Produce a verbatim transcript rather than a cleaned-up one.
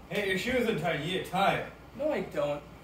Hey, your shoe's untied. You get tied. No, I don't.